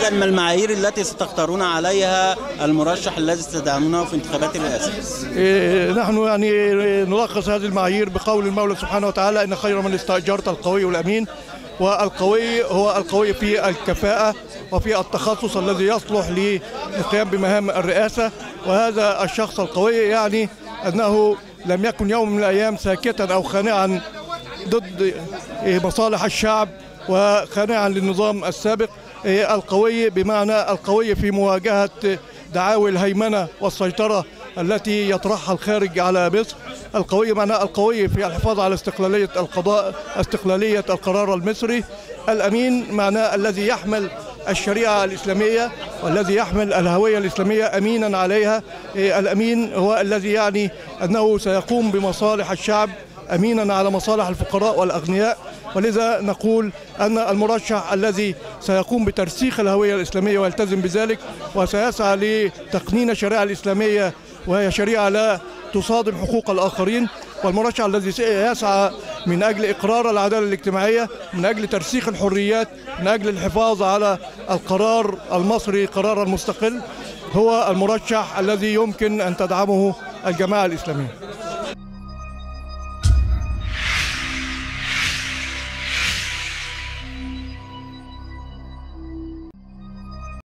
إذا ما المعايير التي ستختارون عليها المرشح الذي ستدعمونه في انتخابات الرئاسة؟ نحن يعني نلخص هذه المعايير بقول المولى سبحانه وتعالى: إن خير من استأجرت القوي والأمين. والقوي هو القوي في الكفاءة وفي التخصص الذي يصلح للقيام بمهام الرئاسة. وهذا الشخص القوي يعني أنه لم يكن يوم من الأيام ساكتا أو خانعا ضد مصالح الشعب وخانعا للنظام السابق. القوي بمعنى القوي في مواجهة دعاوى الهيمنة والسيطرة التي يطرحها الخارج على مصر. القوي معناه القوي في الحفاظ على استقلالية القضاء، استقلالية القرار المصري. الأمين معناه الذي يحمل الشريعة الإسلامية والذي يحمل الهوية الإسلامية أمينا عليها. الأمين هو الذي يعني أنه سيقوم بمصالح الشعب، أمينا على مصالح الفقراء والأغنياء. ولذا نقول أن المرشح الذي سيقوم بترسيخ الهوية الإسلامية ويلتزم بذلك وسيسعى لتقنين الشريعة الإسلامية، وهي شريعة لا تصادم حقوق الآخرين، والمرشح الذي سيسعى من أجل إقرار العدالة الاجتماعية، من أجل ترسيخ الحريات، من أجل الحفاظ على القرار المصري قرارا مستقل، هو المرشح الذي يمكن أن تدعمه الجماعة الإسلامية.